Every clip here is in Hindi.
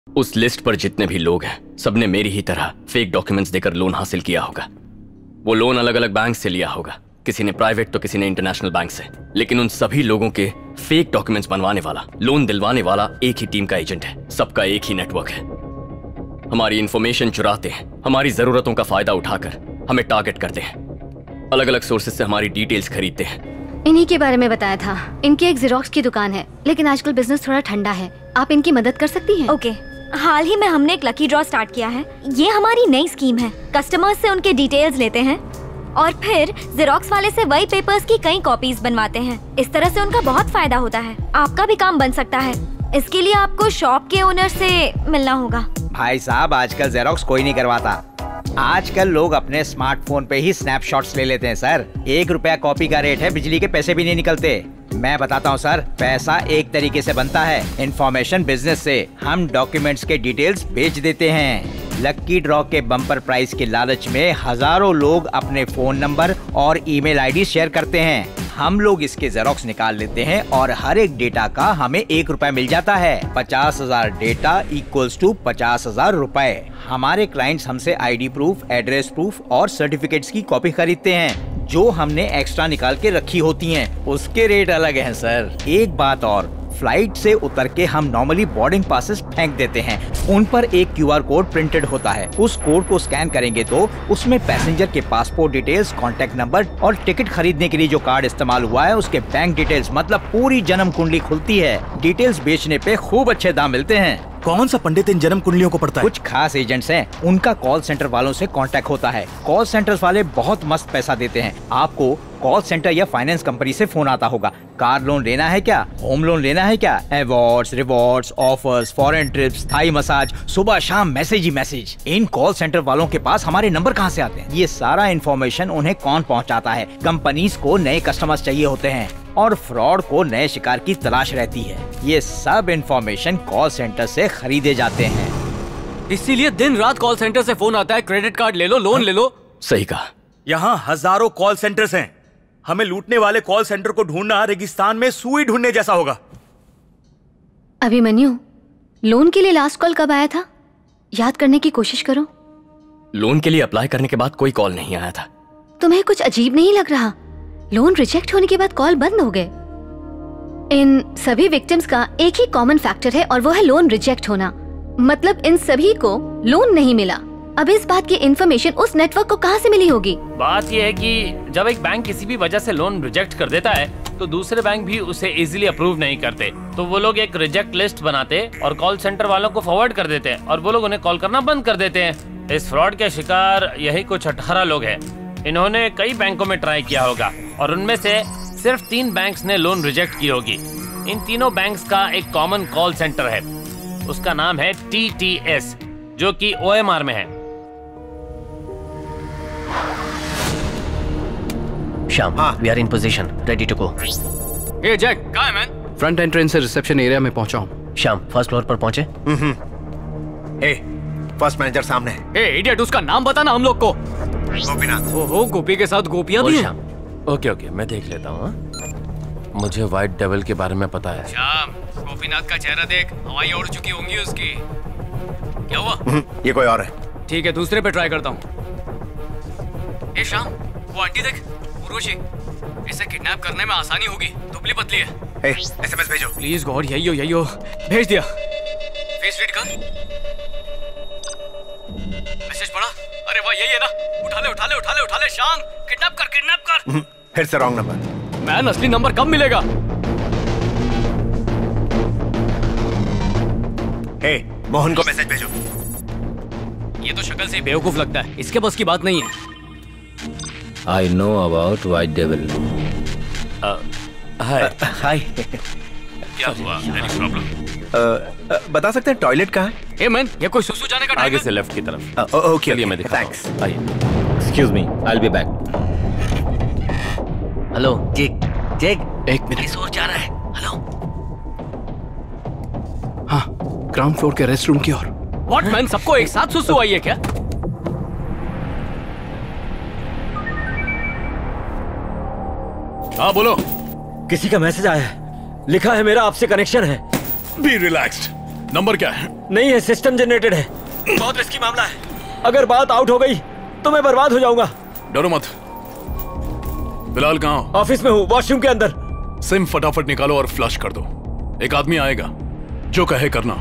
उस लिस्ट पर जितने भी लोग हैं सबने मेरी ही तरह फेक डॉक्यूमेंट्स देकर लोन हासिल किया होगा। वो लोन अलग अलग बैंक से लिया होगा, किसी ने प्राइवेट तो किसी ने इंटरनेशनल बैंक से, लेकिन उन सभी लोगों के फेक डॉक्यूमेंट्स बनवाने वाला, लोन दिलवाने वाला एक ही टीम का एजेंट है। सबका एक ही नेटवर्क है। हमारी इंफॉर्मेशन चुराते हैं, हमारी जरूरतों का फायदा उठाकर हमें टारगेट करते हैं, अलग अलग सोर्सेज से हमारी डिटेल्स खरीदते हैं। इन्हीं के बारे में बताया था। इनकी एक जेरोक्स की दुकान है, लेकिन आजकल बिजनेस थोड़ा ठंडा है। आप इनकी मदद कर सकती हैं? ओके, हाल ही में हमने एक लकी ड्रॉ स्टार्ट किया है। ये हमारी नई स्कीम है। कस्टमर्स से उनके डिटेल्स लेते हैं और फिर जेरोक्स वाले से वही पेपर्स की कई कॉपीज बनवाते हैं। इस तरह से उनका बहुत फायदा होता है। आपका भी काम बन सकता है। इसके लिए आपको शॉप के ओनर से मिलना होगा। भाई साहब, आजकल जेरोक्स कोई नहीं करवाता। आजकल लोग अपने स्मार्टफोन पे ही स्नैपशॉट्स ले लेते हैं सर। 1 रुपया कॉपी का रेट है, बिजली के पैसे भी नहीं निकलते। मैं बताता हूँ सर, पैसा एक तरीके से बनता है, इंफॉर्मेशन बिजनेस से। हम डॉक्यूमेंट्स के डिटेल्स बेच देते हैं। लकी ड्रॉ के बम्पर प्राइस के लालच में हजारों लोग अपने फोन नंबर और ईमेल आईडी शेयर करते हैं। हम लोग इसके जेरोक्स निकाल लेते हैं और हर एक डेटा का हमें 1 रुपया मिल जाता है। 50,000 डेटा इक्वल्स टू 50,000 रुपए। हमारे क्लाइंट्स हमसे आईडी प्रूफ, एड्रेस प्रूफ और सर्टिफिकेट्स की कॉपी खरीदते हैं, जो हमने एक्स्ट्रा निकाल के रखी होती हैं। उसके रेट अलग हैं सर। एक बात और, फ्लाइट से उतर के हम नॉर्मली बोर्डिंग पासेस फेंक देते हैं। उन पर एक QR कोड प्रिंटेड होता है। उस कोड को स्कैन करेंगे तो उसमें पैसेंजर के पासपोर्ट डिटेल्स, कॉन्टेक्ट नंबर और टिकट खरीदने के लिए जो कार्ड इस्तेमाल हुआ है उसके बैंक डिटेल्स, मतलब पूरी जन्म कुंडली खुलती है। डिटेल्स बेचने पे खूब अच्छे दाम मिलते हैं। कौन सा पंडित इन जन्म कुंडलियों को पढ़ता है? कुछ खास एजेंट्स हैं, उनका कॉल सेंटर वालों से कांटेक्ट होता है। कॉल सेंटर्स वाले बहुत मस्त पैसा देते हैं। आपको कॉल सेंटर या फाइनेंस कंपनी से फोन आता होगा, कार लोन लेना है क्या, होम लोन लेना है क्या, awards, rewards, offers, foreign trips, Thai massage, सुबह शाम मैसेज ही मैसेज। इन कॉल सेंटर वालों के पास हमारे नंबर कहाँ से आते हैं? ये सारा इन्फॉर्मेशन उन्हें कौन पहुँचाता है? कंपनीज को नए कस्टमर्स चाहिए होते हैं और फ्रॉड को नए शिकार की तलाश रहती है। ये सब इन्फॉर्मेशन कॉल सेंटर से खरीदे जाते हैं। इसीलिए दिन रात कॉल सेंटर से फोन आता है, क्रेडिट कार्ड ले लो, लोन ले लो। सही कहा। यहाँ हजारों कॉल सेंटर्स हैं। हमें लूटने वाले कॉल सेंटर को ढूंढना रेगिस्तान में सुई ढूंढने जैसा होगा। अभिमन्यु, लोन के लिए लास्ट कॉल कब आया था? याद करने की कोशिश करो। लोन के लिए अप्लाई करने के बाद कोई कॉल नहीं आया था। तुम्हें कुछ अजीब नहीं लग रहा? लोन रिजेक्ट होने के बाद कॉल बंद हो गए। इन सभी विक्टिम्स का एक ही कॉमन फैक्टर है और वो है लोन रिजेक्ट होना। मतलब इन सभी को लोन नहीं मिला। अब इस बात की इंफॉर्मेशन उस नेटवर्क को कहाँ से मिली होगी? बात यह है कि जब एक बैंक किसी भी वजह से लोन रिजेक्ट कर देता है तो दूसरे बैंक भी उसे इजीली अप्रूव नहीं करते, तो वो लोग एक रिजेक्ट लिस्ट बनाते और कॉल सेंटर वालों को फॉरवर्ड कर देते हैं और वो लोग उन्हें कॉल करना बंद कर देते हैं। इस फ्रॉड के शिकार यही कुछ 18 लोग हैं। इन्होंने कई बैंकों में ट्राई किया होगा और उनमें से सिर्फ 3 बैंक्स ने लोन रिजेक्ट की होगी। इन तीनों बैंक्स का एक कॉमन कॉल सेंटर है, उसका नाम है TTS, जो कि OMR में है। Shyam, we are in position, ready to go. Hey Jack, कहाँ है मैन? फ्रंट एंट्रेंस से रिसेप्शन एरिया में पहुंचा हूँ। श्याम, फर्स्ट फ्लोर पर पहुंचे? फर्स्ट मैनेजर सामने है। Hey इडियट, उसका नाम बताना हम लोग को। गोपीनाथ। ओहो, गोपी के साथ गोपियां भी हैं। श्याम, ओके, मैं देख लेता हूँ। मुझे व्हाइट डेविल के बारे में पता है। श्याम, गोपीनाथ का चेहरा देख, हवाई उड़ चुकी होंगी उसकी। क्या हुआ? ये कोई और है। ठीक है, दूसरे पे ट्राई करता हूँ। ए श्याम, वो आंटी देख, उर्वशी। इसे किडनैप करने में आसानी होगी, दुबली पतली है। SMS भेजो। प्लीज गॉड, यही हो। भेज दिया। फेस रीड कर। मैसेज पढ़ा? अरे वाह, यही है ना। उठा ले श्याम, किडनैप कर। फिर से रॉन्ग नंबर। मैन, असली नंबर कब मिलेगा? मोहन को मैसेज भेजो। ये तो शक्ल से बेवकूफ लगता है, इसके बस की बात नहीं है। I know about White Devil. हाय। क्या हुआ? Any problem? बता सकते हैं टॉयलेट कहाँ है? ए मैन, ये कोई सुसु जाने का टाइम है? आगे से लेफ्ट की तरफ। ओके, चलिए मैं दिखाता थैंक्स। हूँ। आइए। Excuse me, I'll be back. Hello Jack, एक मिनट। किस ओर जा रहा है? हेलो। हाँ, ग्राउंड फ्लोर के रेस्ट रूम की ओर। व्हाट मैन, सबको एक साथ सुसु आई है क्या? हाँ बोलो। किसी का मैसेज आया है, लिखा है मेरा आपसे कनेक्शन है। बी रिलैक्स्ड, नंबर क्या है? नहीं है, सिस्टम जनरेटेड है। बहुत रिस्की मामला है, अगर बात आउट हो गई तो मैं बर्बाद हो जाऊंगा। डरो मत। बिलाल कहाँ हो? ऑफिस में हूँ, वॉशरूम के अंदर। सिम फटाफट निकालो और फ्लश कर दो। एक आदमी आएगा, जो कहे करना।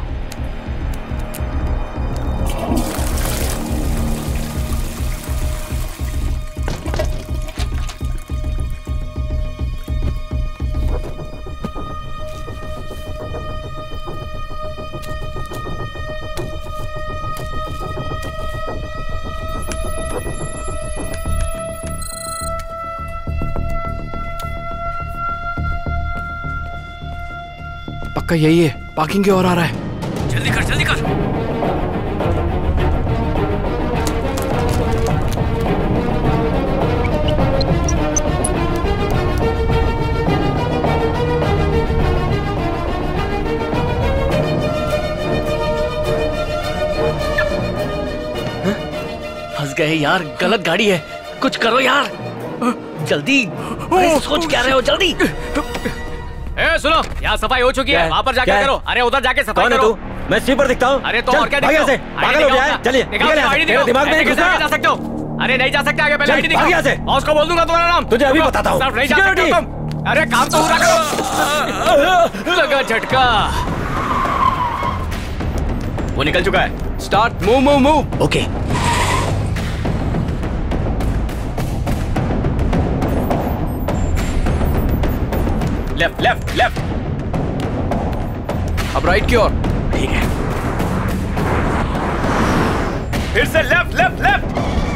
पक्का यही है, पार्किंग की ओर आ रहा है। जल्दी कर, जल्दी कर। फंस गए यार, गलत गाड़ी है, कुछ करो यार जल्दी। सोच क्या रहे हो, जल्दी। सुनो, यहाँ सफाई हो चुकी है, वहाँ पर जाके करो। अरे उधर जाके सफाई करो। कौन है तू? मैं स्वीपर दिखता हूँ। अरे तो और क्या दिखता से पागल हो गया है? चलिए दिमाग में नहीं जा सकते हो। अरे नहीं जा सकते, आगे पहले आईडी दिखाओ। यहाँ से बॉस को बोल दूंगा तुम्हारा नाम। तुझे अभी बताता हूँ। नहीं जा सकते तुम। अरे काम तो पूरा करो। लगा झटका। वो निकल चुका है। Start, move move move. Okay. Left left left. अब राइट की ओर। ठीक है। फिर से लेफ्ट लेफ्ट लेफ्ट।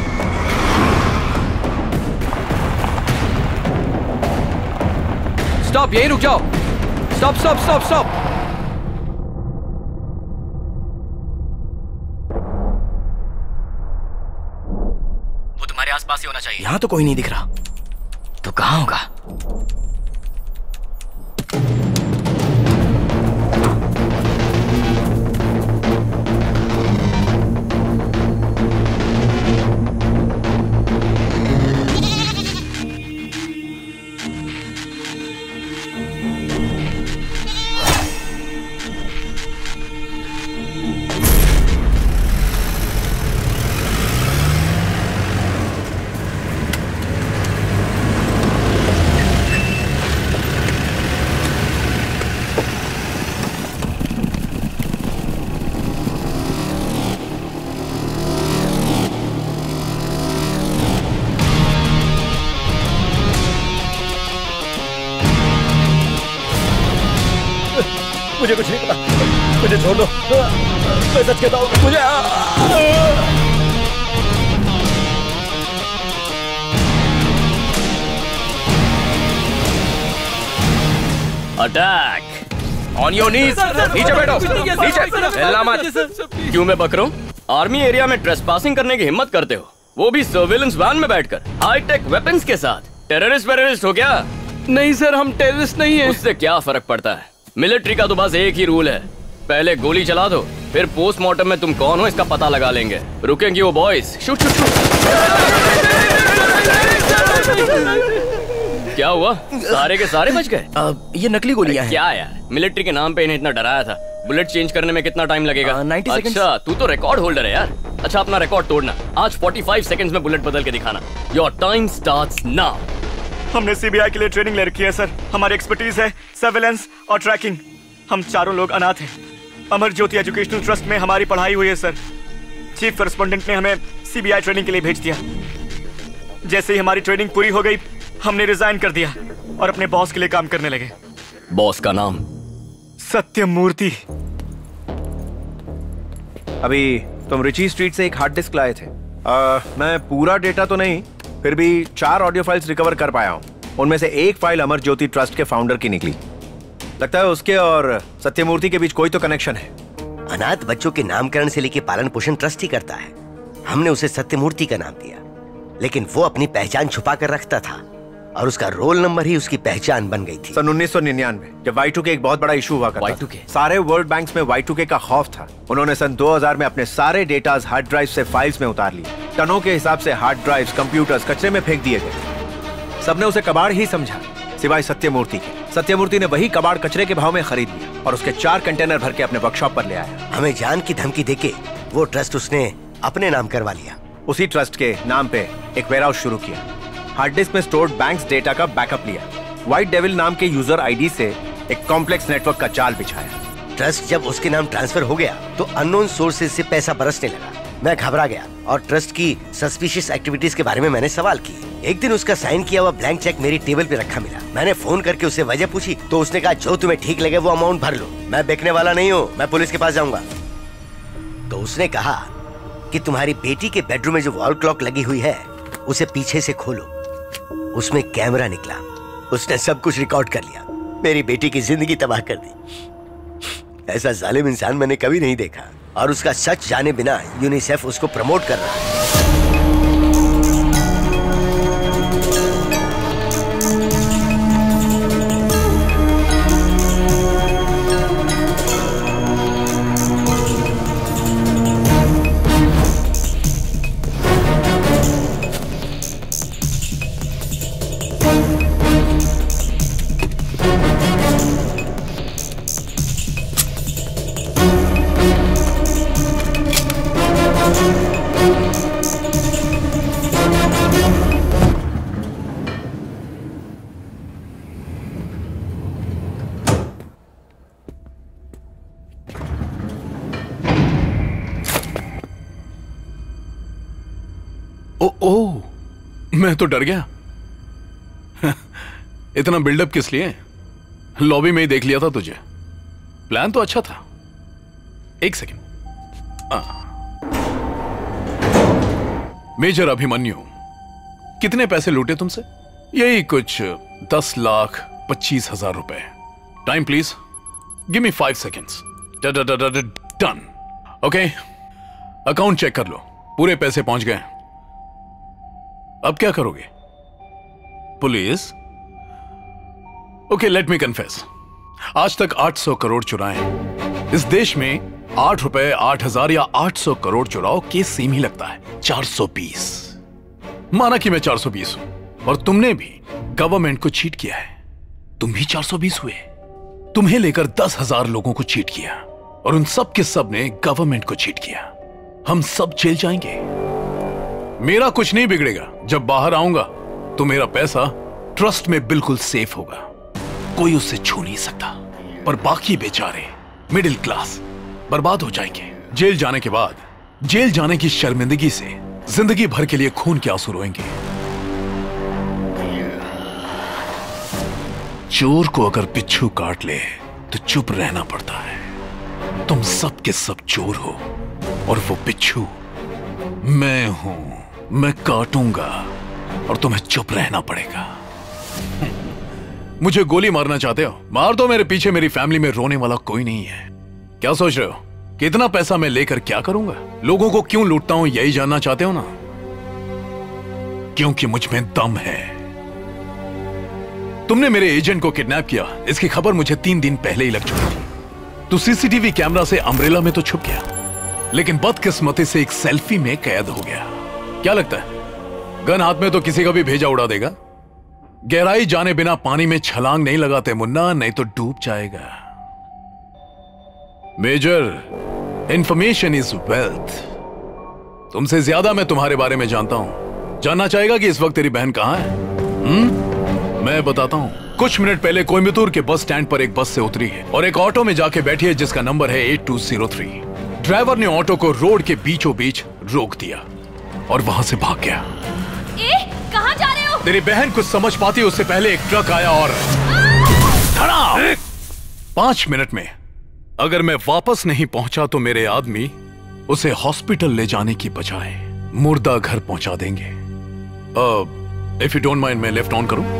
स्टॉप, यहीं रुक जाओ। Stop stop stop stop. वो तुम्हारे आसपास ही होना चाहिए। यहाँ तो कोई नहीं दिख रहा। तो कहाँ होगा? मुझे कुछ नहीं पता, मुझे छोड़ दो। मैं सच कहता हूँ, मुझे अटैक ऑन योर नीज। नीचे बैठो, नीचे हिलना मत। क्यों मैं बक रहा हूँ? आर्मी एरिया में ट्रेसपासिंग करने की हिम्मत करते हो, वो भी सर्विलेंस वैन में बैठकर, हाईटेक वेपन्स के साथ। टेररिस्ट हो क्या? नहीं सर, हम टेररिस्ट नहीं हैं। उससे क्या फर्क पड़ता है? मिलिट्री का तो बस एक ही रूल है, पहले गोली चला दो, फिर पोस्टमार्टम में तुम कौन हो इसका पता लगा लेंगे। रुकेंगी वो बॉयज। Shoot shoot shoot. क्या हुआ? सारे के सारे बच गए? ये नकली गोलियां हैं। क्या यार, मिलिट्री के नाम पे इन्हें इतना डराया था। बुलेट चेंज करने में कितना टाइम लगेगा? 90 सेकंड्स। अच्छा, तू तो रिकॉर्ड होल्डर है यार। अच्छा, अपना रिकॉर्ड तोड़ना। आज 45 सेकंड्स में बुलेट बदल के दिखाना। Your time starts now. हमने सीबीआई के लिए ट्रेनिंग ले रखी है सर। हमारी एक्सपर्टीज है सर्वेलेंस और ट्रैकिंग। हम चारों लोग अनाथ हैं। अमर ज्योति एजुकेशनल ट्रस्ट में हमारी पढ़ाई हुई है सर। चीफ करस्पॉन्डेंट ने हमें सीबीआई ट्रेनिंग के लिए भेज दिया। जैसे ही हमारी ट्रेनिंग पूरी हो गई, हमने रिजाइन कर दिया और अपने बॉस के लिए काम करने लगे। बॉस का नाम? सत्यमूर्ति। अभी तुम रिची स्ट्रीट से एक हार्ड डिस्क लाए थे। मैं पूरा डेटा तो नहीं, फिर भी 4 ऑडियो फाइल्स रिकवर कर पाया हूँ। उनमें से एक फाइल अमर ज्योति ट्रस्ट के फाउंडर की निकली। लगता है उसके और सत्यमूर्ति के बीच कोई तो कनेक्शन है। अनाथ बच्चों के नामकरण से लेके पालन पोषण ट्रस्ट ही करता है। हमने उसे सत्यमूर्ति का नाम दिया, लेकिन वो अपनी पहचान छुपा कर रखता था और उसका रोल नंबर ही उसकी पहचान बन गई थी। सन 1999 जब Y2K एक बहुत बड़ा इशू हुआ करता था, सारे वर्ल्ड बैंक्स में Y2K का खौफ था। उन्होंने सन 2000 में अपने सारे डेटाज हार्ड ड्राइव से फाइल्स में उतार लिए। टनों के हिसाब से हार्ड ड्राइव्स, कंप्यूटर्स कचरे में फेंक दिए गए। सबने उसे कबाड़ ही समझा। सिवाय सत्यमूर्ति के। सत्यमूर्ति ने वही कबाड़ कचरे के भाव में खरीद लिया और उसके 4 कंटेनर भर के अपने वर्कशॉप पर ले आया। हमें जान की धमकी देके वो ट्रस्ट उसने अपने नाम करवा लिया। उसी ट्रस्ट के नाम पे एक वेयरहाउस शुरू किया, हार्ड डिस्क में स्टोर्ड बैंक्स डेटा का बैकअप लिया, व्हाइट डेविल नाम के यूजर आईडी से एक कॉम्प्लेक्स नेटवर्क का जाल बिछाया। ट्रस्ट जब उसके नाम ट्रांसफर हो गया तो अननोन सोर्सेज से पैसा बरसने लगा। मैं घबरा गया और ट्रस्ट की सस्पिशियस एक्टिविटीज के बारे में मैंने सवाल किए। एक दिन उसका साइन किया हुआ ब्लैंक चेक मेरी टेबल पे रखा मिला। मैंने फोन करके उससे वजह पूछी तो उसने कहा जो तुम्हें ठीक लगे वो अमाउंट भर लो, मैं बेचने वाला नहीं हूँ, मैं पुलिस के पास जाऊंगा। तो उसने कहा कि तुम्हारी बेटी के बेडरूम में जो वॉल क्लॉक लगी हुई है उसे पीछे से खोलो, उसमें कैमरा निकला, उसने सब कुछ रिकॉर्ड कर लिया, मेरी बेटी की जिंदगी तबाह कर दी। ऐसा जालिम इंसान मैंने कभी नहीं देखा और उसका सच जाने बिना यूनिसेफ उसको प्रमोट कर रहा है। ओह, मैं तो डर गया। इतना बिल्डअप किस लिए? लॉबी में ही देख लिया था तुझे। प्लान तो अच्छा था। एक सेकंड। मेजर अभिमन्यु, कितने पैसे लूटे तुमसे? यही कुछ 10,25,000 रुपए। Time please, give me 5 seconds. Done. Okay, account check कर लो, पूरे पैसे पहुंच गए। अब क्या करोगे? Police? Okay, let me confess, आज तक 800 करोड़ चुराए। इस देश में 8 रुपए, 8,000 या 800 करोड़ चुराओ केस सेम ही लगता है। 420। माना कि मैं 420 हूं, और तुमने भी गवर्नमेंट को चीट किया है। तुम भी 420 हुए। तुम्हें लेकर 10,000 लोगों को चीट किया, और उन सब के सब ने गवर्नमेंट को चीट किया। हम सब जेल जाएंगे। मेरा कुछ नहीं बिगड़ेगा। जब बाहर आऊंगा तो मेरा पैसा ट्रस्ट में बिल्कुल सेफ होगा, कोई उससे छू नहीं सकता। पर बाकी बेचारे मिडिल क्लास बर्बाद हो जाएंगे। जेल जाने के बाद जेल जाने की शर्मिंदगी से जिंदगी भर के लिए खून के आंसू रोएंगे। चोर को अगर पिच्छू काट ले तो चुप रहना पड़ता है। तुम सब के सब चोर हो, और वो पिच्छू मैं हूं। मैं काटूंगा और तुम्हें चुप रहना पड़ेगा। मुझे गोली मारना चाहते हो? मार दो, मेरे पीछे मेरी फैमिली में रोने वाला कोई नहीं है। क्या सोच रहे हो? कितना पैसा मैं लेकर क्या करूंगा? लोगों को क्यों लूटता हूं यही जानना चाहते हो ना? क्योंकि मुझ में दम है। तुमने मेरे एजेंट को किडनैप किया, इसकी खबर मुझे 3 दिन पहले ही लग चुकी थी। तू सीसीटीवी कैमरा से अम्ब्रेला में तो छुप गया, लेकिन बदकिस्मती से एक सेल्फी में कैद हो गया। क्या लगता है गन हाथ में तो किसी का भी भेजा उड़ा देगा? गहराई जाने बिना पानी में छलांग नहीं लगाते मुन्ना, नहीं तो डूब जाएगा। Major, information is wealth. तुमसे ज्यादा मैं तुम्हारे बारे में जानता हूं। जानना चाहेगा कि इस वक्त तेरी बहन कहां है? मैं बताता हूं। कुछ मिनट पहले कोयम्बतूर के बस स्टैंड पर एक बस से उतरी है और एक ऑटो में जाके बैठी है जिसका नंबर है 8203। ड्राइवर ने ऑटो को रोड के बीचों बीच रोक दिया और वहां से भाग गया। कहां जा रहे हो? तेरी बहन कुछ समझ पाती उससे पहले एक ट्रक आया और धड़ाम। 5 मिनट में अगर मैं वापस नहीं पहुंचा तो मेरे आदमी उसे हॉस्पिटल ले जाने की बजाय मुर्दा घर पहुंचा देंगे। इफ यू डोंट माइंड, मैं लेफ्ट ऑन करूं?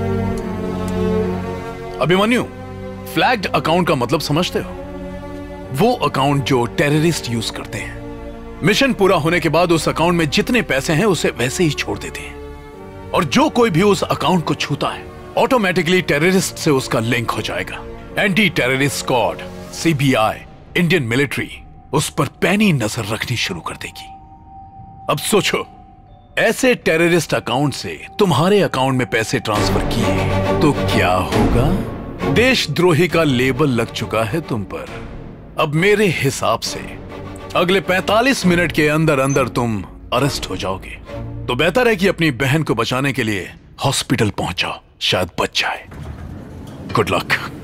अभिमन्यु, फ्लैग्ड अकाउंट का मतलब समझते हो? वो अकाउंट जो टेररिस्ट यूज करते हैं। मिशन पूरा होने के बाद उस अकाउंट में जितने पैसे हैं उसे वैसे ही छोड़ देते हैं, और जो कोई भी उस अकाउंट को छूता है ऑटोमेटिकली टेररिस्ट से उसका लिंक हो जाएगा। Anti terrorist squad, CBI, Indian military उस पर पैनी नजर रखनी शुरू कर देगी। अब सोचो, ऐसे टेररिस्ट अकाउंट से तुम्हारे अकाउंट में पैसे ट्रांसफर किए तो क्या होगा? देशद्रोही का लेबल लग चुका है तुम पर। अब मेरे हिसाब से अगले 45 मिनट के अंदर अंदर तुम अरेस्ट हो जाओगे। तो बेहतर है कि अपनी बहन को बचाने के लिए हॉस्पिटल पहुंच जाओ, शायद बच जाए। Good luck.